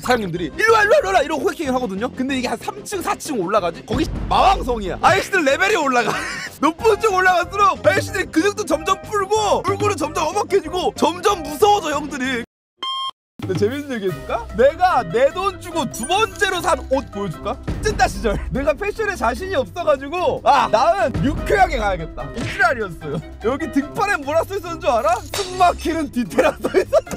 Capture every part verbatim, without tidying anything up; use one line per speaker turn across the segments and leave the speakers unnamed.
사장님들이 일로와 일로와 일로와 이러고 호킹을 하거든요. 근데 이게 한 삼 층 사 층 올라가지? 거기 마왕성이야. 아저씨들 레벨이 올라가. 높은 층 올라갈수록 아저씨들이 근육도 점점 풀고 얼굴은 점점 어먹해지고 점점 무서워져 형들이. 근데 재밌는 얘기 해줄까? 내가 내 돈 주고 두 번째로 산 옷 보여줄까? 찐따 시절 내가 패션에 자신이 없어가지고 아 나는 유쾌하게 가야겠다 이 지랄이었어요. 여기 등판에 뭐라 써있었는 줄 알아? 숨막히는 디테일한 써있었다.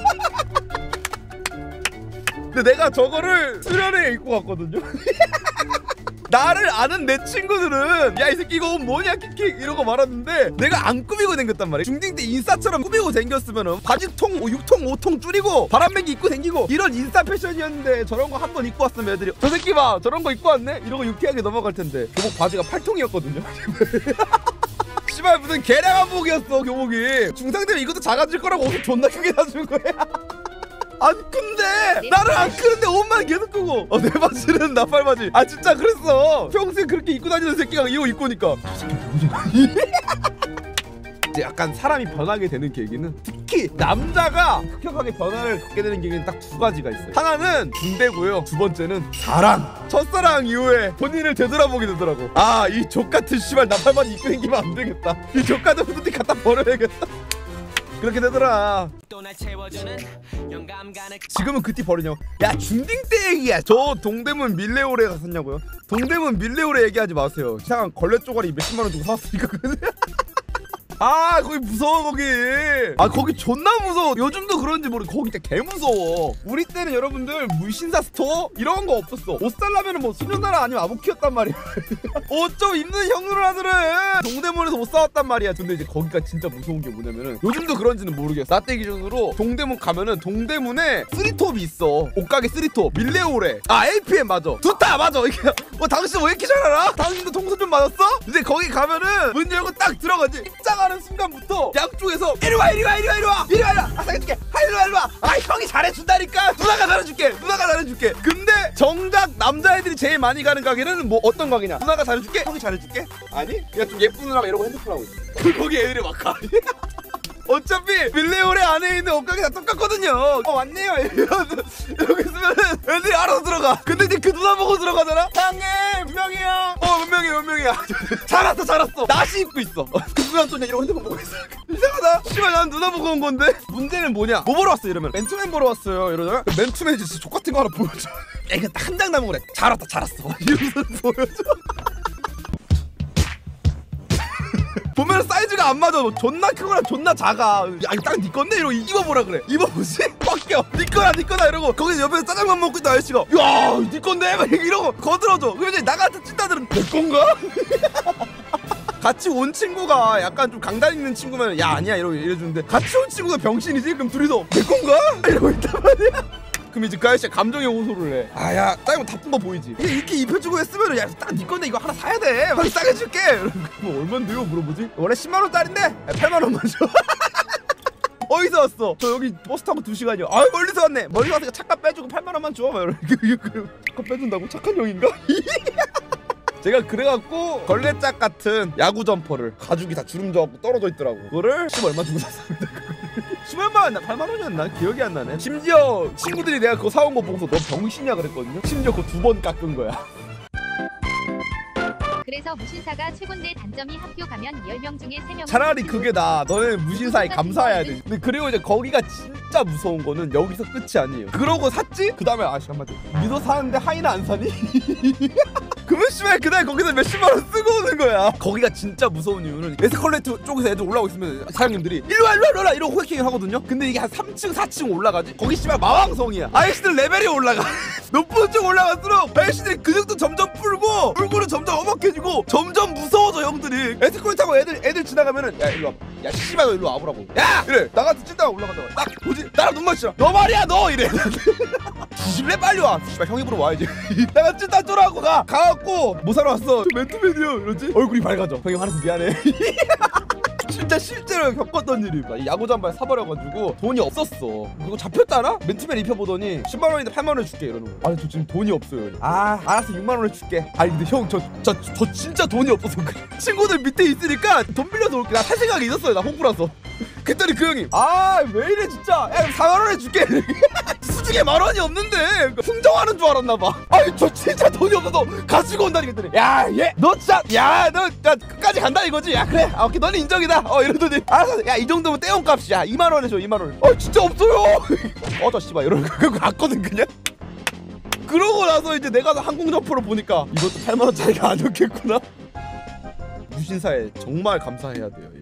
근데 내가 저거를 수련회에 입고 갔거든요. 나를 아는 내 친구들은 야 이 새끼 이거 뭐냐 킥킥 이러고 말았는데 내가 안 꾸미고 댕겼단 말이야. 중딩 때 인싸처럼 꾸미고 댕겼으면은 바지통 육 통 오 통 줄이고 바람막이 입고 댕기고 이런 인싸 패션이었는데 저런 거 한 번 입고 왔으면 애들이 저 새끼 봐 저런 거 입고 왔네? 이러고 유쾌하게 넘어갈 텐데 교복 바지가 팔 통이었거든요. 씨발 무슨 개량 한복이었어 교복이. 중상되면 이것도 작아질 거라고 옷을 존나 크게 사준 거야. 안 큰데 나를 안 크는데 옷만 계속 끄고 어, 내 바지는 나팔 바지. 아 진짜 그랬어. 평소에 그렇게 입고 다니는 새끼가 이거 입고 오니까 이제 약간 사람이 변하게 되는 계기는 특히 남자가 급격하게 변화를 갖게 되는 계기는 딱 두 가지가 있어요. 하나는 군대고요. 두 번째는 사랑. 첫사랑 이후에 본인을 되돌아보게 되더라고. 아 이 족같은 씨발 나팔 바지 입고 다니면 안 되겠다. 이 족같은 후드티 갖다 버려야겠다. 그렇게 되더라. 지금은 그 티 버리냐고. 야 중딩 때 얘기야. 저 동대문 밀레오레 갔었냐고요? 동대문 밀레오레 얘기하지 마세요. 이상한 걸레 쪼가리 몇십만 원 주고 사왔으니까. 아 거기 무서워 거기. 아 거기 존나 무서워. 요즘도 그런지 모르. 거기 진짜 개 무서워. 우리 때는 여러분들 무신사 스토어 이런 거 없었어. 옷 살라면은 뭐 수련나라 아니면 아부키였단 말이야. 옷 좀 입는 형 누나들은 동대문에서 옷 사왔단 말이야. 근데 이제 거기가 진짜 무서운 게 뭐냐면은 요즘도 그런지는 모르겠어. 나 때 기준으로 동대문 가면은 동대문에 쓰리톱이 있어. 옷가게 쓰리톱 밀레오레. 아 에이피엠 맞아. 좋다 맞아. 이게 뭐 당신 왜 이렇게 잘 알아? 당신도 동선 좀 맞았어? 이제 거기 가면은 문 열고 딱 들어가지. 입장 하는 순간부터 양쪽에서 이리와 이리와 이리와 이리와 이리와 이리와 아 사줄게 아 이리와 이리와 아 형이 잘해준다니까 누나가 잘해줄게 누나가 잘해줄게. 근데 정작 남자애들이 제일 많이 가는 가게는 뭐 어떤 가게냐? 누나가 잘해줄게 형이 잘해줄게 아니 그냥 좀 예쁜 누나가 이러고 핸드폰 하고 있어. 거기 애들이 막 가. 어차피 밀레오레 안에 있는 옷가게 다 똑같거든요. 어 왔네요 이러면서 여기 있으면은 애들이 알아서 들어가. 근데 이제 그 누나 보고 들어가잖아. 형님 분명이야. 어 분명이야 분명이야. 잘 왔어 잘 왔어. 나시 입고 있어. 그 누나 또 이러고 핸드폰 보고 있어. 이상하다. 씨발 난 누나 보고 온 건데. 문제는 뭐냐? 뭐 보러 왔어 이러면 맨투맨 보러 왔어요 이러잖아. 맨투맨이 진짜 족같은 거 하나 보여줘. 야 이거 딱 한 장 남은 거래. 잘 왔다 잘 왔어 이러면서 보여줘. 보면 사이즈가 안 맞아. 존나 크거나 존나 작아. 야 이거 딱 니 건데? 이러고 입어보라 그래. 입어보지? 빡겨. 니 거나 니 거나 이러고 거기 옆에서 짜장면 먹고 있던 아저씨가 야 니 건데? 막 이러고 거들어줘. 그러면 이제 나 같은 찐따들은 내 건가? 같이 온 친구가 약간 좀 강단 있는 친구면 야 아니야 이러고 이래주는데 같이 온 친구가 병신이지? 그럼 둘이서 내 건가? 이러고 있단 말이야. 그럼 이제 그 아저씨가 감정의 호소를 해. 아야 짜장면 다 뿜어 보이지? 이게 이렇게 입혀주고 했으면 야 딱 니 건데 이거 하나 사야 돼. 빨리 싸게 줄게. 뭐 얼만데요? 물어보지? 원래 십만 원짜린데 팔만 원만 줘. 어디서 왔어? 저 여기 버스 타고 두 시간이요. 아 멀리서 왔네. 멀리서 왔으니까 차값 빼주고 팔만 원만 줘. 막 이렇게 차값 빼준다고? 착한 형인가? 제가 그래갖고 걸레짝 같은 야구 점퍼를 가죽이 다 주름져갖고 떨어져 있더라고. 그거를 십 얼마 주고 샀습니다. 십 얼마였나? 팔만 원이었나? 기억이 안 나네. 심지어 친구들이 내가 그거 사온 거 보고서 너 병신이야 그랬거든요. 심지어 그거 두 번 깎은 거야.
그래서 무신사가 최곤데 단점이 학교 가면 열 명 중에 세 명.
차라리 그게 나아. 너는 무신사에 감사해야 돼. 근데 그리고 이제 거기가 진짜 무서운 거는 여기서 끝이 아니에요. 그러고 샀지? 그 다음에 아 잠깐만 니도 사는데 하이나 안 사니? 그러면 씨발 그날 거기서 몇십만 원 쓰고 오는 거야. 거기가 진짜 무서운 이유는 에스컬레이터 쪽에서 애들 올라오고 있으면 사장님들이 일로와 일로와 일로와 이러고 호킹을 하거든요. 근데 이게 한 삼 층 사 층 올라가지? 거기 씨발 마왕성이야. 아저씨들 레벨이 올라가. 높은 층 올라갈수록 아저씨들이 근육도 점점 풀고 얼굴은 점점 어먹해지고 점점 무서워져 형들이. 에스컬레이터 타고 애들 애들 지나가면은 야 일로 와봐. 야 씨발 너 일로 와보라고. 야 이래 나같이 찐다가 올라가다가 딱 뭐지? 나랑 눈 마주치라. 너 말이야 너 이래. 뒤질래 빨리 와. 씨발 형 입으로 와야지. 내가 찐따 쫄아하고 가. 가갖고 뭐 사러 왔어? 저 맨투맨이요 이러지? 얼굴이 밝아져. 형이 화내서 미안해. 진짜 실제로 겪었던 일이. 야구 잠바 사버려가지고 돈이 없었어. 그거 잡혔잖아? 맨투맨 입혀보더니 십만 원인데 팔만 원 줄게 이러는 거야. 아니 저 지금 돈이 없어요. 아 알았어 육만 원을 줄게. 아니 근데 형 저 저 저 진짜 돈이 없어서 그래. 친구들 밑에 있으니까 돈 빌려서 올게. 나 살 생각이 있었어요. 나 홍구라서. 그랬더니 그 형이 아 왜 이래 진짜. 야 사만 원에 줄게. 수중에 통장에 만 원이 없는데 흥정하는 줄 알았나봐. 아니 저 진짜 돈이 없어서 가지고 온다니 그랬더니 야얘너 진짜 야너 끝까지 간다 이거지. 야 그래 아, 오케이 너는 인정이다. 어 이러더니 알았어 야 이 정도면 떼온 값이야. 이만 원에 줘 이만 원. 아 진짜 없어요. 어저 씨발 이러고 그거 갔거든 그냥. 그러고 나서 이제 내가 항공점포를 보니까 이것도 팔만 원짜리가 아니었겠구나. 무신사에 정말 감사해야 돼요.